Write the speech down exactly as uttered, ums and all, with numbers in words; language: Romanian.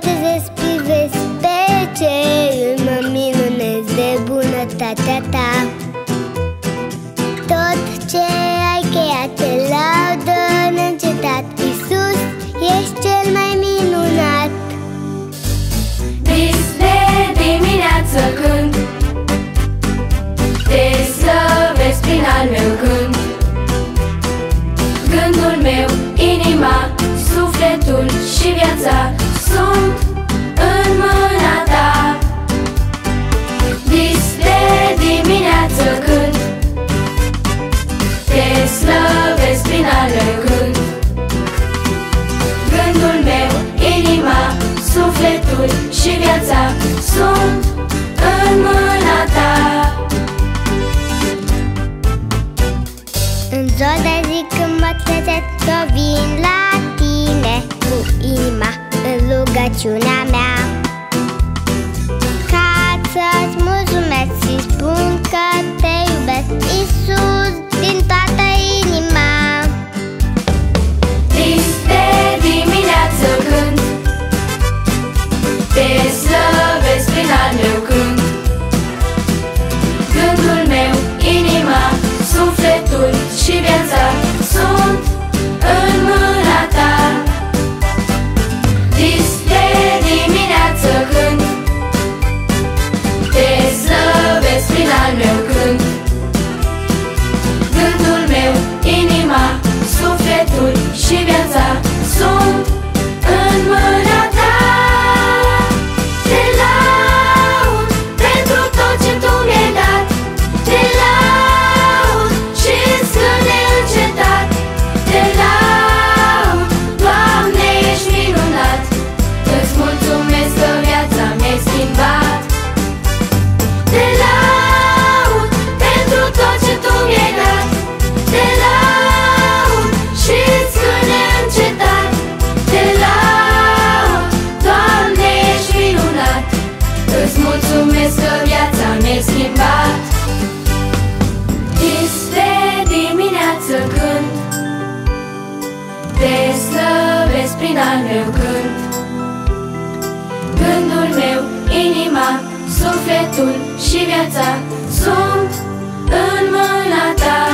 trezesc, privesc pe cer, mă minunez de bunătatea ta. Tot ce ai creat te laudă neîncetat, Iisus, ești cel mai minunat. Vis de dimineață când te slăvesc prin al meu gând. Gândul meu, inima, sufletul și viața sunt în mâna ta. Vis de dimineață când te slăvesc prin al meu gând. Gândul meu, inima, sufletul și viața sunt în mâna ta. În ziua de zi când mă trezesc, eu vin la tine cu inima în rugăciunea mea, ca să-ți mulțumesc și spun că te iubesc, Iisus, din toată inima. Vis de dimineață când te slăvesc prin al meu gând. Gândul meu, inima, sufletul și viața sunt în mâna ta. Vis de dimineață când te slăvesc prin al meu gând. Gândul meu, inima, sufletul și viața sunt în mâna ta. Te laud pentru tot ce tu mi-ai dat, te laud și-ți cânt neîncetat. Te laud, Doamne, ești minunat, îți mulțumesc că viața mi-ai schimbat. Te laud pentru tot ce tu mi-ai dat, te laud și-ți cânt neîncetat. Te laud, Doamne, ești minunat, îți mulțumesc că viața mi-ai schimbat. Vis de dimineață când te slăvesc prin al meu gând. Gândul meu, inima, sufletul și viața sunt în mâna ta.